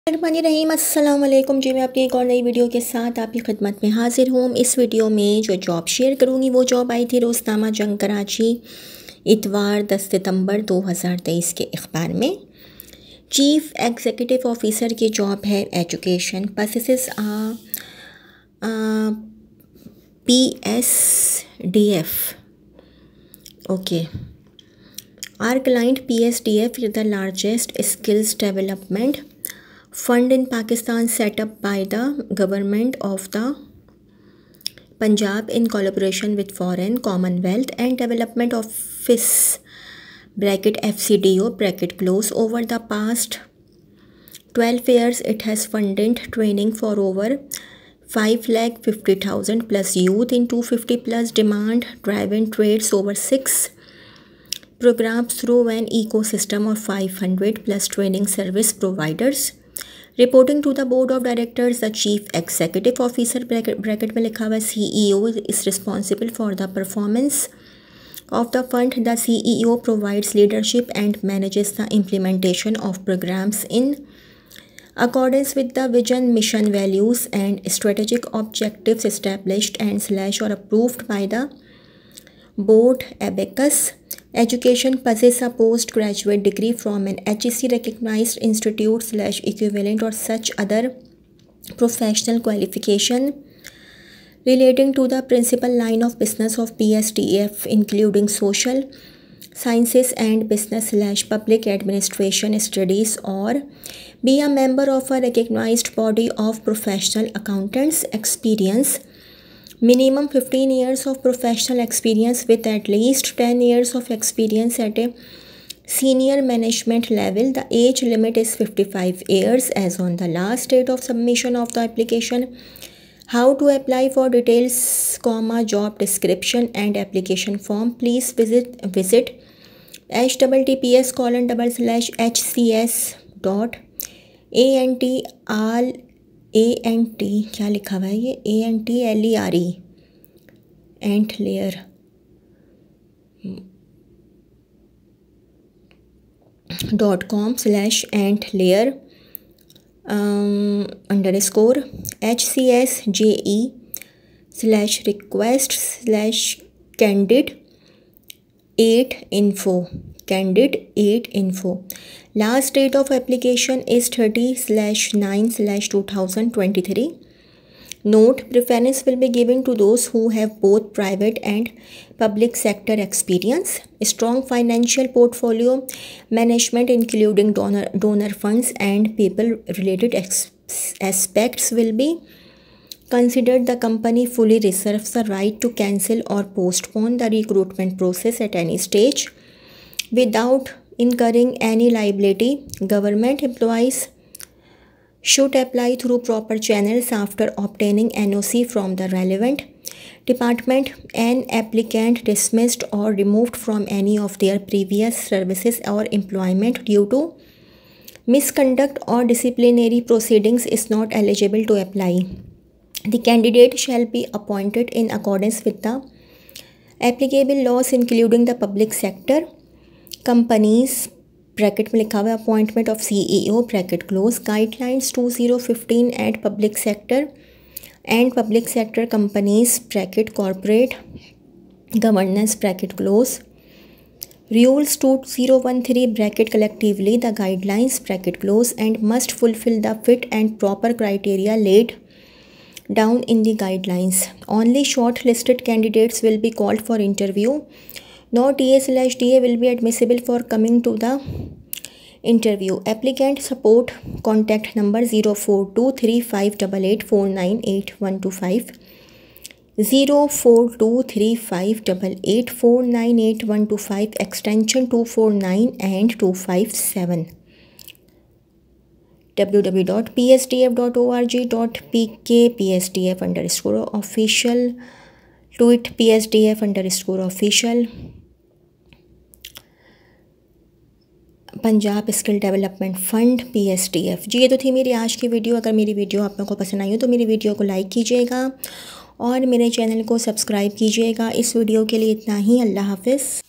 रहीम अस्सलाम वालेकुम जी। मैं अपनी एक और नई वीडियो के साथ आपकी खिदमत में हाजिर हूँ। इस वीडियो में जो जॉब शेयर करूँगी वो जॉब आई थी रोज़नामा जंग कराची इतवार 10 सितंबर 2023 के अखबार में। चीफ़ एग्जीक्यूटिव ऑफिसर की जॉब है। Education purposes PSDF। Okay, our client PSDF is the largest skills development fund in Pakistan, set up by the government of the Punjab in collaboration with Foreign, Commonwealth and Development Office (FCDO). Over the past 12 years, it has funded training for over 5,50,000 plus youth in 250 plus demand-driven trades, over 6 programs through an ecosystem of 500 plus training service providers. Reporting to the board of directors, the chief executive officer (bracket में लिखा हुआ CEO) is responsible for the performance of the fund. The CEO provides leadership and manages the implementation of programs in accordance with the vision, mission, values and strategic objectives established and/or approved by the board. Abacus Education possesses a postgraduate degree from an HEC recognized institute / equivalent or such other professional qualification relating to the principal line of business of PSDF, including social sciences and business / public administration studies, or be a member of a recognized body of professional accountants. Experience: minimum 15 years of professional experience with at least 10 years of experience at a senior management level. The age limit is 55 years as on the last date of submission of the application. How to apply? For details, job description and application form, please visit https://hcs.ant क्या लिखा हुआ है ये ANTLERE antler.com/HCS/request/candidate8info. Last date of application is 30/9/2023. Note: preference will be given to those who have both private and public sector experience. Strong financial portfolio management, including donor funds and people related aspects, will be considered. The company fully reserves the right to cancel or postpone the recruitment process at any stage without incurring any liability. Government employees should apply through proper channels after obtaining NOC from the relevant department. An applicant dismissed or removed from any of their previous services or employment due to misconduct or disciplinary proceedings is not eligible to apply. The candidate shall be appointed in accordance with the applicable laws, including the public sector companies (bracket में लिखा हुआ appointment of CEO (bracket close) guidelines 2015 at public sector and public sector companies (bracket corporate governance (bracket close) rules 2013 (bracket collectively the guidelines (bracket close) and must fulfill the fit and proper criteria laid down in the guidelines. Only shortlisted candidates will be called for interview. No TA/DA will be admissible for coming to the interview. Applicant support contact number 0423588498 0423588498 extension 249 and 257. www.psdf.org.pk PSDF_official. Tweet PSDF_official. Punjab skill development fund PSDF। जी, ये तो थी मेरी आज की video. अगर मेरी video आप लोगों को पसंद आई हो तो मेरी वीडियो को लाइक कीजिएगा और मेरे चैनल को सब्सक्राइब कीजिएगा। इस वीडियो के लिए इतना ही। अल्लाह हाफ़िज़।